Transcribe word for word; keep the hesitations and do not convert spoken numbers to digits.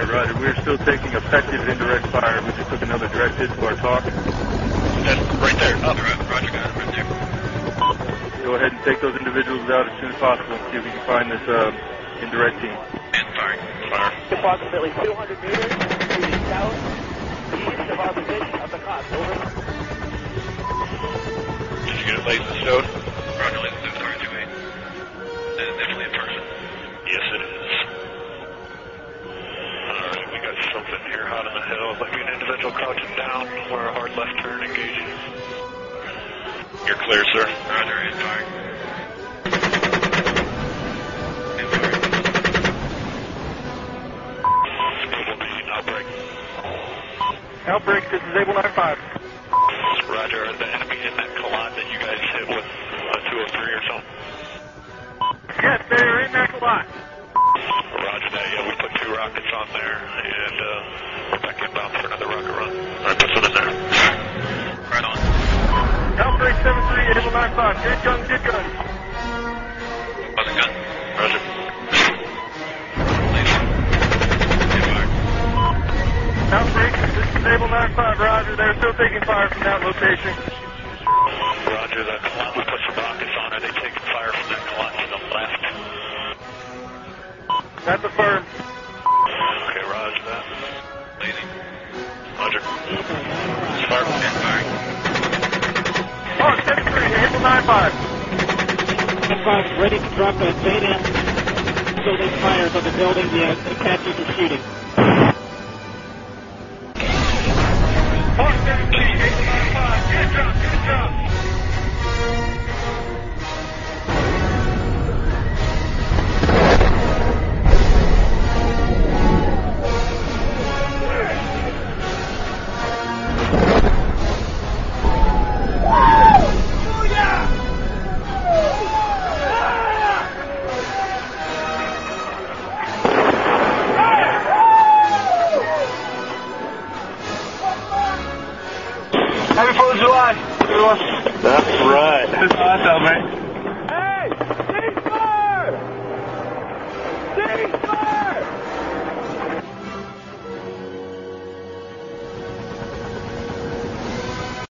Alright, roger. We're still taking effective indirect fire. We just took another direct hit to our talk. That's right there. Oh, roger, got it right there. Go ahead and take those individuals out as soon as possible and see if we can find this uh, indirect team. And firing. Fire. Approximately two hundred meters to the south, east of our position of the cops. Over. Did you get a license stowed? Roger, license stowed, R two eight. That is definitely a person. Yes, it is. Alright, we got something here hot in the hills. Like an individual crouching down where a hard left turn engaging. You're clear, sir. Roger, and firing. And firing. Stable B, outbreak. Outbreak, this is Able nine five. Roger, are the enemy in that collide that you guys hit with a two oh three or something? Yes, they're in that collide. Roger that, yeah, we put two rockets on there, and uh, we're back inbound for another rocket run. Alright, put some in there. Right on. Outbreak seven three, Able nine five. Get guns, get guns. Buzzing gun. Roger. Outbreak, this is Able nine five, roger. They're still taking fire from that location. Roger, that collide, we put some rockets on it. They take fire from that collide to the left. That's affirmed. Okay, roger that. Lazy. Roger. Fire. And firing. Oh, seven three, Able nine five. nine five is ready to drop a data building fires on the building the uh, Apaches are shooting. Oh, seven three, Able nine five. Good job, good job. Happy fourth of July, everyone. That's right. That's awesome, mate.